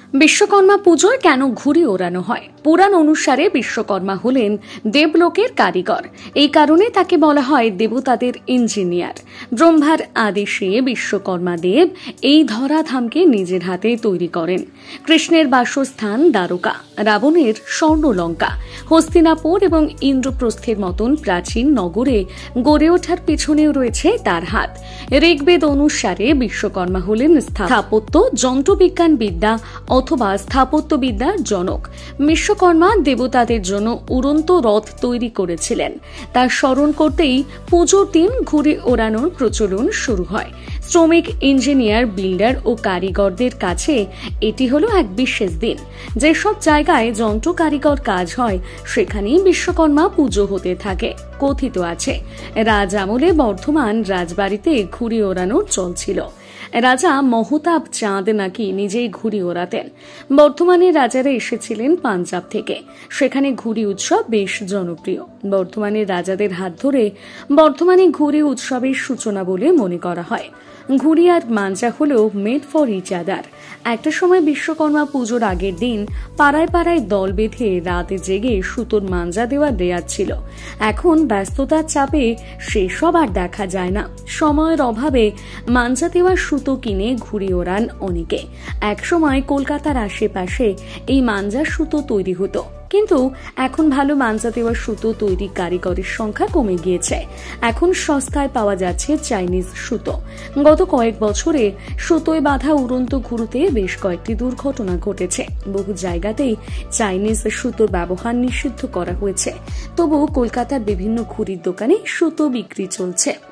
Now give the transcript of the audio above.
বিশ্বকর্মা পুজোয় কেন ঘুড়ি ওড়ানো হয়? পুরাণ অনুসারে বিশ্বকর্মা হলেন দেবলোকের কারিগর। এই কারণে তাকে বলা হয় দেবতাদের ইঞ্জিনিয়ার। ব্রহ্মার আদেশে বিশ্বকর্মা দেব এই ধরাধামকে নিজের হাতে তৈরি করেন। কৃষ্ণের বাসস্থান দ্বারকা, রাবণের স্বর্ণলঙ্কা, হস্তিনাপুর এবং ইন্দ্রপ্রস্থের মতন প্রাচীন নগরে গড়ে ওঠার পিছনেও রয়েছে তার হাত। ঋগ্বেদ অনুসারে বিশ্বকর্মা হলেন স্থাপত্য, যন্ত্রবিজ্ঞান বিদ্যা অথবা স্থাপত্যবিদ্যার জনক। বিশ্বকর্মা দেবতাদের জন্য উড়ন্ত রথ তৈরি করেছিলেন। তার স্মরণ করতেই পুজোর দিন ঘুড়ি ওড়ানোর প্রচলন শুরু হয়। শ্রমিক, ইঞ্জিনিয়ার, বিল্ডার ও কারিগরদের কাছে এটি হলো এক বিশেষ দিন। যেসব জায়গায় যন্ত্র কারিগর কাজ হয় সেখানেই বিশ্বকর্মা পুজো হতে থাকে। কথিত আছে রাজ আমলে বর্ধমান রাজবাড়িতে ঘুড়ি ওড়ানোর চল ছিল। রাজা মহতাব চাঁদ নাকি নিজেই ঘুড়ি ওড়াতেন। বর্ধমানের রাজারা এসেছিলেন পাঞ্জাব থেকে। সেখানে ঘুড়ি উৎসব বেশ জনপ্রিয়। বর্ধমানের রাজাদের হাত ধরে বর্ধমানে ঘুড়ি উৎসবের সূচনা বলে মনে করা হয়। ঘুড়ি আর মাঞ্জা হলো মেড ফর ইচ আদার। একটা সময় বিশ্বকর্মা পুজোর আগের দিন পাড়ায় পাড়ায় দল বেঁধে রাতে জেগে সুতোর মাঞ্জা দেওয়ার রেয়াজ ছিল। এখন ব্যস্ততার চাপে সেসব আর দেখা যায় না। সময়ের অভাবে মাঞ্জা দেওয়ার সুতো কিনে ঘুড়ি ওড়ান অনেকে। একসময় কলকাতার আশেপাশে এই মাঞ্জার সুতো তৈরি হতো, কিন্তু এখন ভালো মাঞ্জা দেওয়ার সুতো তৈরি কারিগরের সংখ্যা কমে গিয়েছে। এখন সস্তায় পাওয়া যাচ্ছে চাইনিজ সুতো। গত কয়েক বছরে সুতোয় বাঁধা উড়ন্ত ঘুড়িতে বেশ কয়েকটি দুর্ঘটনা ঘটেছে। বহু জায়গাতেই চাইনিজ সুতোর ব্যবহার নিষিদ্ধ করা হয়েছে। তবু কলকাতার বিভিন্ন ঘুড়ির দোকানে সুতো বিক্রি চলছে।